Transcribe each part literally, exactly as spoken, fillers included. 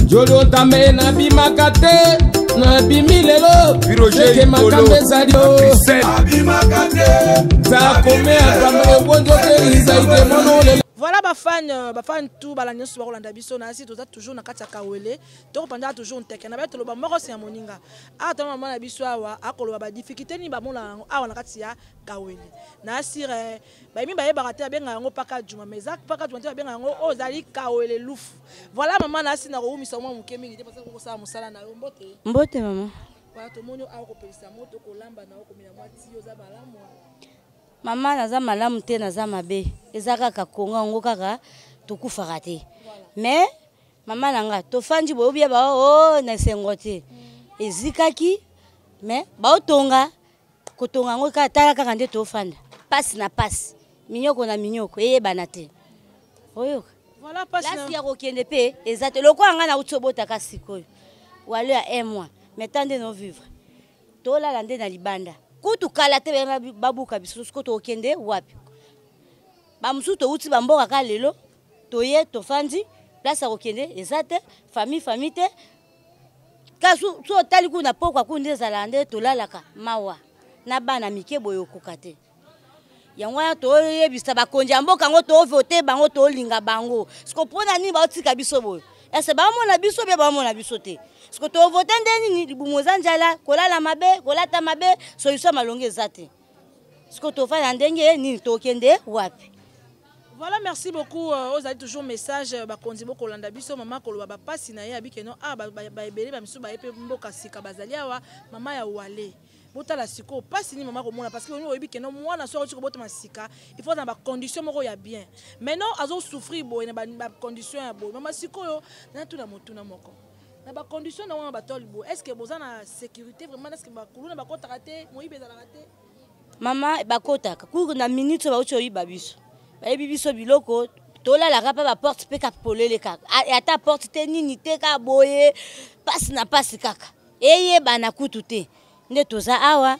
Jolo tambe na bimakate na bimilelo Jeke makambe zadio Abimakate Za kome akambe bonjo ke izaite monole. Voilà ba fan ba fan tout ba la nyonso ba kolanda biso na si toza toujours na kati ya kawele to panda toujours nteke na ba to lo ba moko se ya moninga ata mama na biso awa akolo ba difficulté ni ba mona awa na kati ya kawele na sire ba mi ba ye ba te benga yango paka juma meza paka juma te benga yango ozali kawele lufu. Voilà mama na si na ko umisa mo mukemi te parce que ko sa musala na mbote mbote mama voilà to monyo awa ko pelisa moto ko lamba na ko mina mwati yo za balamu. Mama naza malamu te naza mabe eza kaka konga ngo kaka tokufaka te mais mama nanga tofandi boyebia ba o na sengo te ezikaki mais baotonga kotonga ngo kaka tala kaka nde tofanda pasi na pasi minyoko na minyoko eyebana te oyoka voilà pasi na ya kokende pe eza te lokwa nga na utsobota ka sikoyo wale ya un mois mais tande no vivre tolala nde na libanda kutu kala te babuka biso sko to okende wapi ba musu to uti bamboka ka lelo toye to fandi place okende ezate famille famille te kasu so tali kuna pokwa kunde zalande to lalaka mawa na bana mike boyo kokate yango ya to yebisa bakonja mboka ngo to voter bango to linga bango sko pona ni ba otika biso boyo ese ba mona biso be ba mona biso te sko to voter ndeni ni libumoza njala kolala mabe kolata mabe solution malonge ezate sko to fa ndenge ni to kende wapi. Voilà, merci beaucoup. Vous avez toujours message ba konzi boko landa biso mama koloba ba pasi na ye abikeno ah ba ba ebele ba misu ba epe mboka sika bazalia wa mama ya wale botala siko pasi ni mama komona parce que on oyebi keno mwana so ko botama sika il faut dans ba condition moko ya bien maintenant azo souffrir bo na ba condition ya bo mama siko yo na tuna motuna moko na ba condition na wana ba toli bo est-ce que boza na sécurité vraiment est-ce que ba kuluna ba kota raté moyibe za raté mama ba kota ku na minute ba ucho yiba biso ba yebi biso biloko tola la rapa ba porte pe ka polele kaka ata porte te nini te ka boye passe na passe kaka eye bana kutu te nde toza awa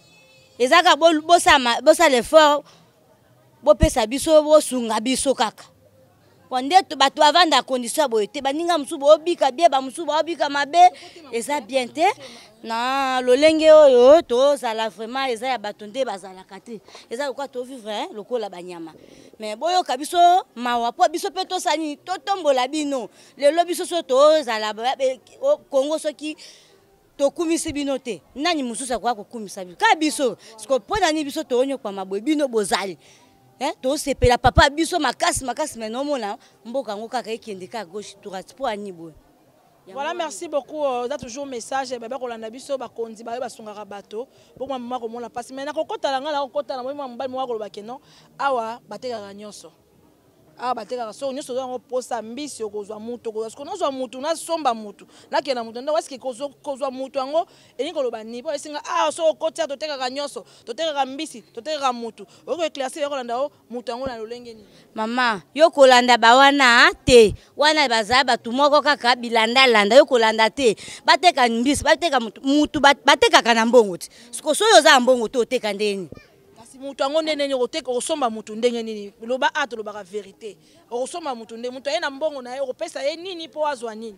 ezaka bo bosama bosa l'effort bo pesa biso bo sunga biso kaka wande to bato avanda condition boye te baninga musu bo bika bien ba musu bo bika mabe eza bien te na lolenge oyo to zala vraiment eza ya bato nde bazala kate eza quoi to vivre hein lokola banyama mais boyo kabiso mawa po biso pe to sani to tombola bino lelo biso so to zala Kongo soki to kumisi bino te nani mususa kwa kukumisa bino ka biso sko pona ni biso to onyo kwa maboy bino bozali eh to sepela papa biso makasi makasi mais non mona mboka ngo kaka ekende ka gauche droite po ani boy. Voilà, merci beaucoup. Vous avez toujours message. Bébé Kolanda biso ba kondi ba ba sungara bato. Pour moi maman comment la passe. Mais na kokota la ngala kokota na moi mbali moi ko ba keno. Awa bateka nyonso. Ah bateka so nyonso zo posa mbisi okozwa mutu ko parce que nozwa mutu na somba mutu na kena mutu ndo waski kozo kozwa mutu ngo eningo loba ni po esinga ah so kotia to teka nyonso to teka mbisi to teka mutu oko classer yo kolanda o mutu ngo na lolenge ni mama yo kolanda ba wana te wana baza batu moko kaka bilanda landa yo kolanda te bateka mbisi bateka mutu mutu bateka kana mbongo ti siko so yo za mbongo to teka ndeni mutu ngo ndene ni koteka osomba mutu ndenge nini loba ato loba ka vérité osomba mutu ndenge mutu ayena mbongo na ye opesa ye nini po azwa nini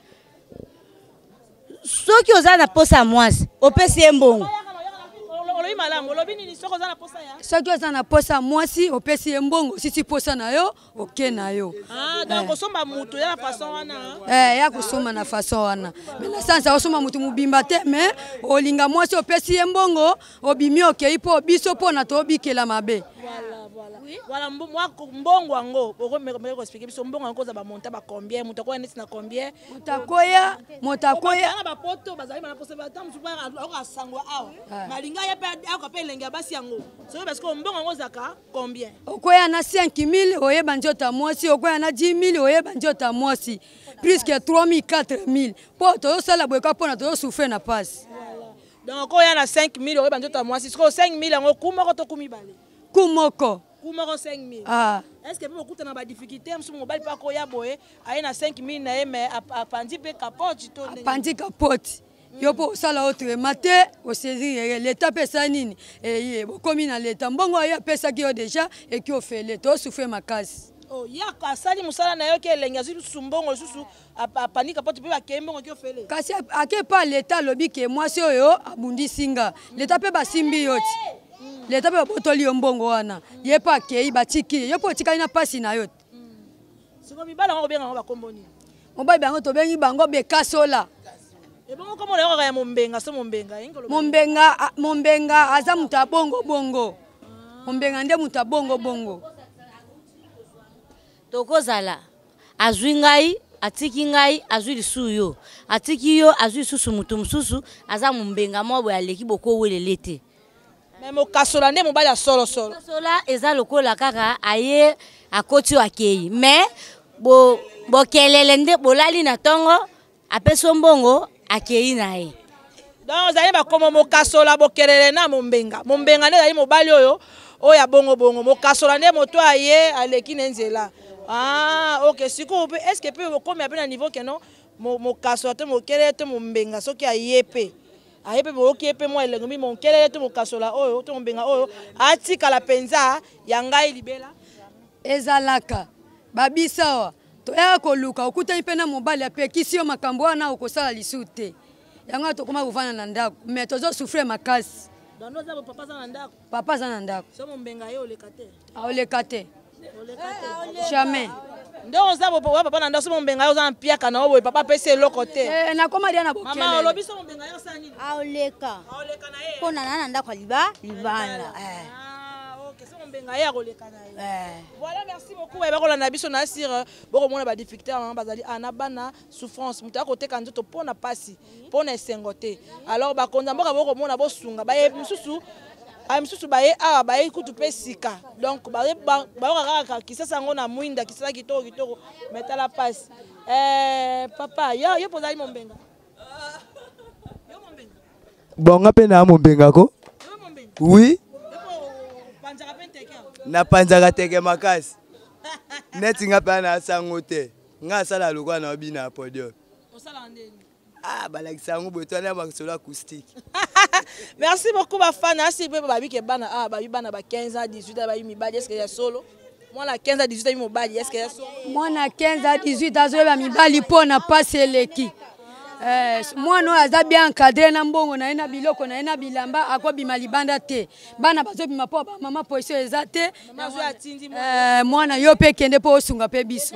soki oza na posa mwasi opesi ye mbongo olobi malamu olobi nini soki oza na posa ya soki oza na posa mwasi opesi ye mbongo sisi posa na yo oke na yo ah donc osomba mutu ya na façon wana eh ya kusoma na façon wana mais na sansa osoma mutu mubimba te mais olinga mwasi opesi ye mbongo obimi okei po biso po na to bikela mabe. Voilà, voilà. Oui. Voilà, moi, mbongo ango, oko me ko expliquer biso mbongo ango za ba monta ba combien, muta ko neti na combien. Mutakoya, mutakoya. Na ba poto bazali na posa ba tam suba oko sangwa awa. Malinga ya pe ako pe lenga basi ango. C'est parce que mbongo ango zaka combien? Okoya na cinq mille oye banjota mwasi, okoya na dix mille oye banjota mwasi. Plus que trois mille, quatre mille. Po to sala boka pona to souffrir na passe. Voilà. Donc okoya na cinq mille oye banjota mwasi, ko cinq mille ango kuma ko to kumi bale. Kumoko. Kumoko cinq mille. Ah. Est-ce que vous avez des difficultés? Monsieur mobile pas koya boye, ayena cinq mille na mais apandi pe capote to. Apandi capote. Yo po sala autre matin au saisir l'état pesa nini et bokomi na l'état mbongo ya pesa ki yo déjà et ki o fait l'état souffre ma casse. Oh, yaka asali musala na yo ke elenga susu mbongo susu apanika po tu pe bakeye mbongo ki ofele. Kasi ake pa l'État lobi ke mwasi oyo abundi singa. L'État pe basimbi yoti. L'État pe botoli yo mbongo wana. Ye pa kei batiki. Yo po tikali na pasi na yoti. Siko mibala ngo benga ngo bakomboni. Mobali bango to bengi bango bekasola. E bongo komo na yo ka ya mombenga so mombenga ingolo. Mombenga mombenga aza muta bongo bongo. Mombenga nde muta bongo bongo. Tokozala azwi ngai atiki ngai azwi lisuyo atiki yo azwi susu mutu mususu aza mombenga mobo aleki boko welele te. Mais mo kasola nde mobali ya solo solo. Kasola eza lokola kaka aye akoti akei mais bo bokelele nde bolali na tongo apeso mbongo akei nae. Donc zali ba komo mo kasola bokelele na mombenga. Mombenga nde zali mobali oyo oya bongo bongo mo kasola nde moto aye aleki nzela. Ah, ok. Est-ce que peut comme à niveau que non, mon casote, mon kelete, mon benga, ce qui a yépé. A yépé, mon yépé, moi, le gumi, mon kelete, mon casola, oh, ton benga, oh, atika la penza, yanga libela. Ezalaka, babisawa, to ya koluka, okuta ipena mobali ya pekisi yo makambo wana okosala lisute. Yanga to koma uvana na ndako, mais tozo souffrir makasi. Dans nos abo papa za na ndako. Papa za na ndako. So mon benga yo lekate. A olekate. Jamais. Donc ça papa papa nanda so mon benga yo za mpiaka na obo papa pese lokote. Eh na koma dia na bokele. Mama olobi so mon benga yo sa nini? Aoleka. Aoleka na ye. Pona na nanda kwa liba, libana. Eh. Ah, OK, so mon benga yo akoleka na ye. Eh. Voilà, merci beaucoup. Et bakola na biso na sir boko mona ba difficulté na bazali ana bana souffrance muta côté quand to pona pasi, pona esengote. Alors bakonza mboka boko mona bo sunga ba ye mususu am susu baye awa baye kutu pe sika donc baye ba kaka kisasa ngo na mwinda kisasa kitoko kitoko metala passe eh papa yo yo pozali mombenga yo mombenga bonga pe na mombenga ko yo mombenga oui panzaka pe teke na panzaka teke makasi neti nga pe na sango te nga sala lokwa na bina podium osala ndeni. Ah, balakisa ngo boto na ba solo acoustique. Merci beaucoup ba fan asi pe ba bi ke bana ah ba bi bana ba quinze à dix-huit ba bi mi ba est-ce que ya solo? Moi na quinze à dix-huit mi mobali est-ce que ya solo? Moi na quinze à dix-huit azo ba mi bali pona passe leki. Eh moi no aza bien encadré na mbongo na ina biloko na ina bilamba akwa bima libanda te. Bana bazo bima po ba mama position ezate. Eh moi na yo pe kende po osunga pe biso.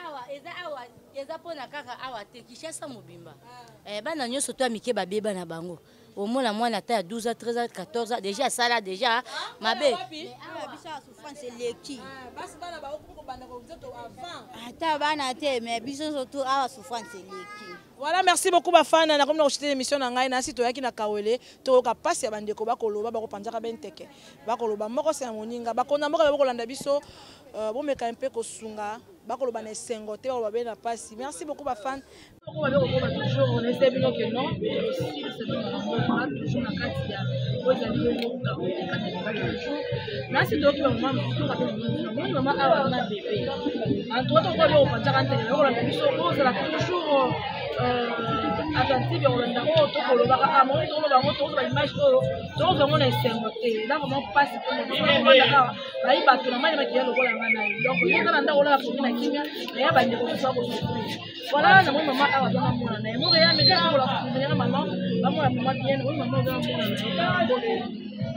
Eza pona kaka awa te Kishasa mobimba. Eh bana nyoso to amike ba beba na bango. Au moins la moine à douze ans, treize ans, quatorze ans déjà ça là déjà mabe. Awa bisa souffrance leki. Basi bana ba okuko banda ko nzoto avant. Ata bana te mais biso surtout awa souffrance leki. Voilà, merci beaucoup bafana na comme na rejeter l'émission na ngai na sito yaki na kawele to ka passe ya bandeko ba koloba ba ko panzaka benteke. Ba koloba moko se moninga ba kona moko ba ko landa biso bo meka un peu ko sunga ba koloba na sengo te ba be na passe. Merci beaucoup bafana. Beaucoup ba ko ba toujours on essaie bino que non aussi c'est vraiment toujours na kati ya ozali yo ka ko ka na toujours. Na sito ki ba mama to ka pe mama awa na bébé. En tout cas ko ba ko panzaka nteke ba ko landa biso ko za toujours attentive on a auto pour le bar à mon tour le bar autour de l'image donc vraiment on est sengoté là vraiment passe pour le bar là il va tout le monde qui est le rôle donc il y a dans dans la pour la kimia il y a ba ndeko so ko voilà na maman awa dans mon na mo ya me ka ko la pour maman maman maman bien oui maman dans mon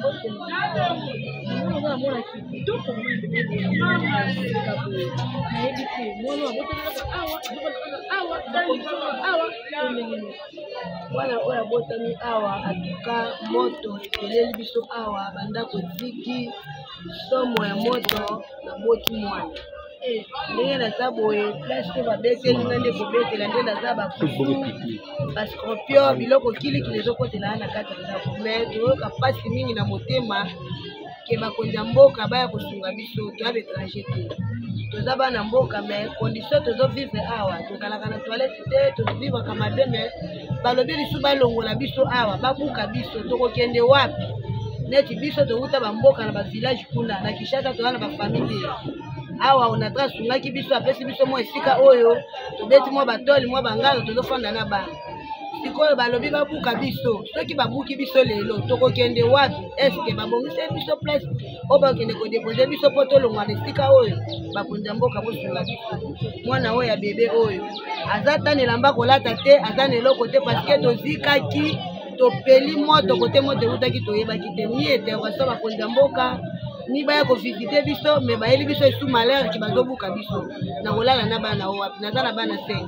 wana oyo abotami awa atuka moto eleli biso awa bandako ziki somo ya moto na boti mwana ndenge naza boye place te babetelinga nde kobetela nde naza bakusu bascorpion biloko kilikili ezokotela na kati ya ndako me toyoka mpasi mingi na motema ke bakonzi ya mboka baya kosunga biso toya baétranger te toza bana mboka me condition tozovivre awa tozalaka na toilette te tozovivraka mabe me balobi lisu balongola biso awa babuka biso tokokende wapi neti biso touta bamboka na bavillage kuna na Kishasa toza na bafamille awa onatra asungaki biso apesi biso mwa esika oyo tobeti mwa batoli mwa bangalo tozofanda na bana sikoyo balobi babuka biso soki babuki biso lelo tokokende wapi eske babongise biso place oyo bakende kodepose biso mpo tolongwa na esika oyo bakonzi ya mboka bosunga biso mwana oyo ya bebe oyo aza ta nelamba kolata te aza na eloko te parceke tozikaki topeli moto kote moto eutaki toyebaki te ni intervention bakonzi ya mboka ni baya kovisite biso me bayeli biso esu malere ki bazobuka biso na kolala na bana oyo wapi naza na bana cinq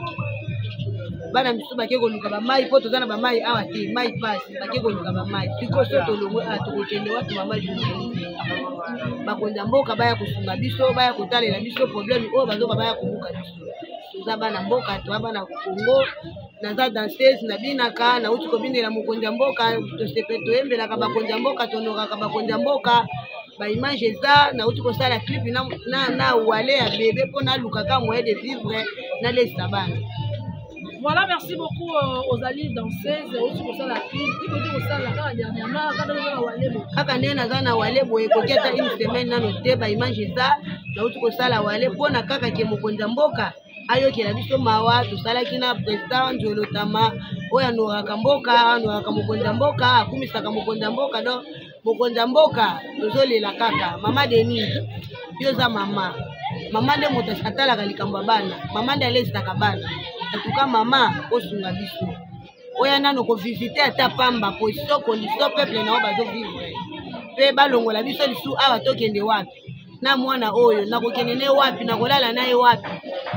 bana misu bake koluka bamai mpo toza na bamai awa te mai pasi bake koluka bamai siko so tolongwe a tokokende watu mama journaliste bakonzi ya mboka baya kosunga biso baya kotalela biso problème oyo bazoba baya kobuka biso toza bana mboka toza bana Congo naza danseuse nabinaka nauti kobindela mokonzi ya mboka tosepe toyembelaka bakonzi ya mboka tonoraka bakonzi ya mboka baimage eza nauti kosala clip na, na, na wale ya bebe mpo nalukaka moyen de vivre nalesisa bana. Voilà, merci beaucoup euh, aux alliés danseuses, aussi pour ça la clip, qui peut dire pour ça la cara dernièrement, quand on a walebo. Kaka ndena za na walebo ekoketa une semaine na note ba image za nauti kosala wale pona kaka ke mokonzi ya mboka ayo kila biso mawa tosalaki na president Njolo Tama oya noraka mboka noraka mokonzi ya mboka akumisaka mokonzi ya mboka do mokonzi ya mboka tozolela kaka mama Denise yo za mama mama nde moto atalaka likambo bana mama nde alesaka bana atuka mama osunga biso oya nano ko visiter ata pamba position condition peuple na bazo vivre pe balongola biso lisu awa tokende wapi na mwana oyo nakokende ne wapi nakolala naye wapi.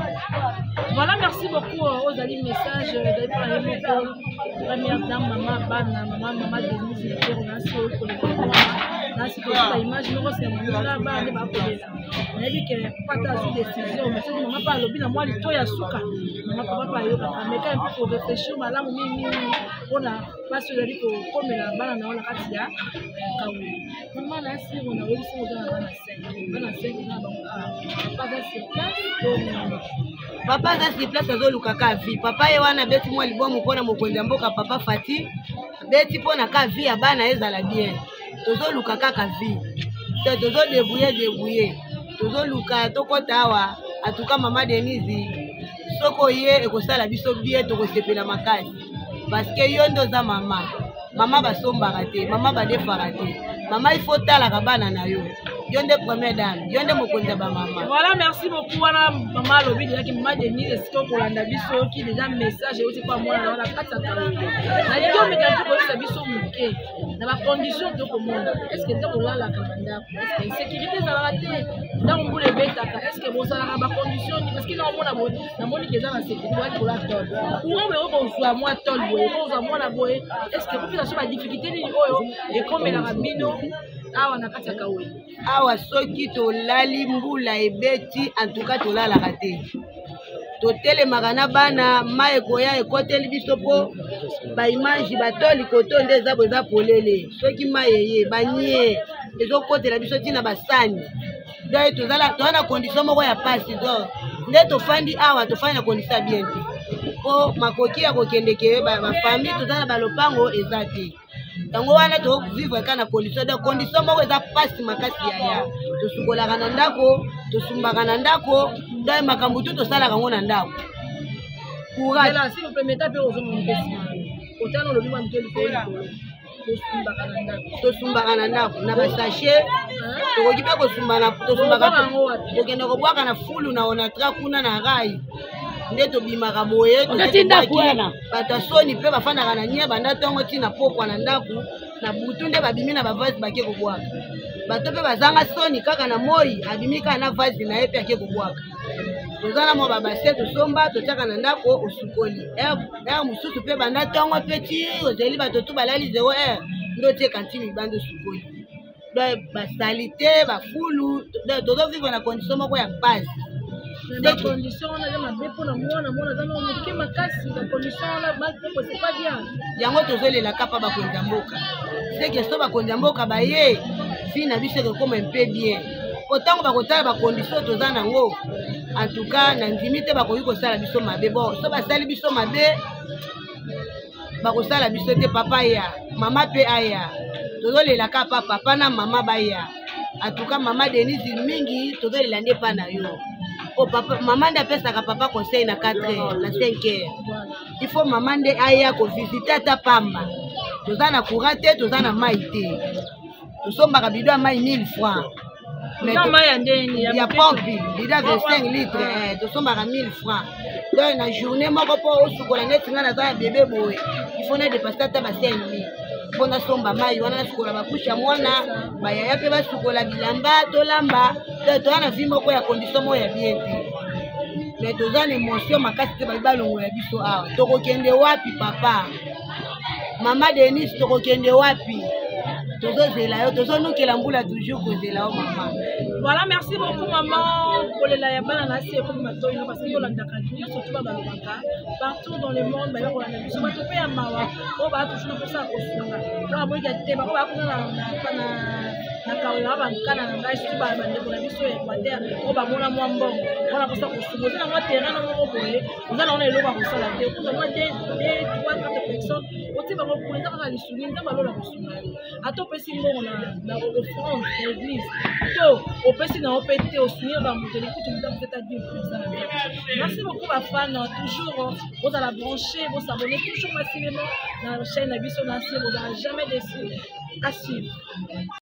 Voilà, merci beaucoup aux alliés messages de la première dame maman bana maman maman Denise on a sur pour le na si la image nous c'est là ba ne ba kolela na dit que pas ta décision mais c'est maman pas lobi na moi li to ya suka maman papa pa yo ka mais quand il faut réfléchir malamu mimi on a pas sur le ko comme la bana na ona kati ya kauli maman na si on a réussi on a bana cinq bana cinq na ba pas sur place papa za si place azoluka ka vie papa ye wana beti mwa libomo mpona mokonzi ya mboka papa Fati beti mpona ka vie ya bana ezala bien tozoluka kaka vie te tozo débrouiller débrouiller tozoluka tokota awa atuka mama Denise soko ye ekosala biso bien tokosepela makasi parce que yo ndo za mama mama basombaka te mama badefaka te mama il faut talaka bana na yo yonde première dame yonde mokonzi ba mama. Voilà, merci beaucoup wana mama lobi déjà ki mama Denise siko kolanda biso ki déjà message aussi kwa mwana na kata ta na lio meka ko sa biso muke na ba condition de commande est-ce que ndako la la kabanda est-ce que sécurité za la te ndako mbule beta est-ce que bosa na ba condition parce que na mona bo na moni ke za na sécurité wa ko la tol ou on me ko zwa moi tol boye ko zwa mwana boye est-ce que pour ça ba difficulté ni oyo et comme la rabino awa na kata kawe awa soki tolali mbula ebeti en tout cas tolalaka te totelemaka na bana mai ekoya ekoteli biso mpo baimage batoli koto nde eza bo eza polele soki mai eye banie ezokotela biso ntina basani donc tozala toza na condition moko ya pasi donc nde tofandi awa tofandi na condition ya bien te mpo makoki ya kokendeke bafamille toza na balopango eza te tango wana to vivre kana condition de condition moko eza pasi makasi yaya tosukolaka na ndako tosumbaka na ndako nde makambo tu tosalaka ngo na ndako courage là si vous permettez pe ozo mon question otano lobi wa mteli ko tosumbaka na ndako tosumbaka na ndako na basache tokoki pe kosumbana tosumbaka tokende kobwaka na fulu na onatra kuna na rai nde tobimaka boye bato soni mpe bafandaka na nye banda ntongo ntina pokwa na ndako na butu nde babimi na bavasi bake kobwaka bato mpe bazanga soni kaka na moi abimi kaka na vasi na ye mpe ake kobwaka toza na mwa babase tosomba totiaka na ndako osukoli ere mosusu mpe banda ntongo mpe ti ozali bato tu balali zero ere nde otie kantine libanda osukoli donc basalite bafulu tozovivre na condition moko ya pasi la condition on a ma pour la mona mona dans mon qui ma casse la condition là mal c'est pas bien yango tozolela kapa bakonzi ya mboka c'est que so bakonzi ya mboka baye fi na biso ke comme un peu bien otango bakotala bakondition toza nango en tout cas na ndimi te bakoki kosala biso mabe bon so basali biso mabe bakosala biso te papa ya mama pe aya tozolela kapa papa na mama baya en tout cas mama Denise mingi tozolela nde pa na yo oh papa maman nde apesaka papa conseil na quatre heures na cinq heures il faut maman nde aya kovisite ata pamba toza na courant te toza na mai te tosombaka bido ya mai mille francs ya pompe bido ya vingt-cinq litres tosombaka mille francs donc na journée moko mpo osukola neti nga naza ya bebe boye il faut na dépasse ata ba cinq mille mpo nasomba mai wana nasukola bakusha mwana bayaya mpe basukola bilamba tolamba toza na vi moko ya condition moko ya bien te mais toza na émotion makasi te babi balongola biso awa tokokende wapi papa mama Denise tokokende wapi tozozela yo tozonukela mbula toujours kozela yo mama. Voilà, merci beaucoup maman pour les laïbana na si comme matoy parce que yolandaka surtout ba balobaka partout dans le monde ba yolandaka biso bato pe ya mawa o ba toujours pour ça kosunga ba mo ya te ba ba kuna na na na kaola ba kana na ngai su ba ba ndeko na biso ya Equateur o ba mona mwa mbongo wana pour ça kosunga na mwa terrain na mwa boye on a on est loba ko sala te ko na de de trois quatre personnes o ti ba ko pour ndaka li sunga ndaka lola kosunga ato pesi mbongo na na offrande l'église to au pesi na o pété au souvenir ba moto l'écoute on peut être à dire pour ça. Merci beaucoup ma fan toujours vous allez brancher vous abonner toujours massivement dans la chaîne Abisso Nancy vous n'allez jamais déçu à suivre.